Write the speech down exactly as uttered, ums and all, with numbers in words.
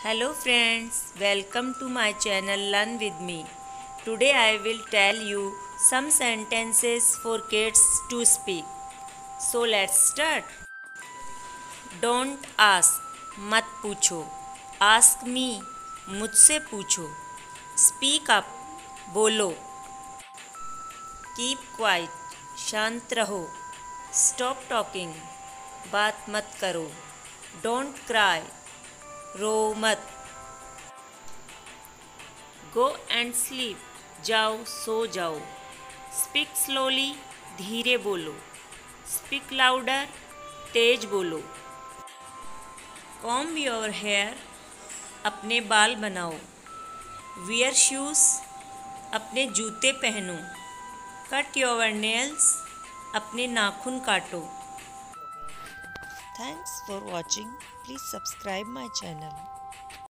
Hello friends, welcome to my channel Learn with me. Today I will tell you some sentences for kids to speak. So let's start. Don't ask, मत पूछो. Ask me, मुझसे पूछो. Speak up, बोलो. Keep quiet, शांत रहो. Stop talking, बात मत करो. Don't cry, रो मत. गो एंड स्लीप, जाओ सो जाओ. स्पीक स्लोली, धीरे बोलो. स्पीक लाउडर, तेज बोलो. कॉम्ब योर हेयर, अपने बाल बनाओ. वियर शूज़, अपने जूते पहनो. कट योर नेल्स, अपने नाखून काटो. Thanks for watching. Please subscribe my channel.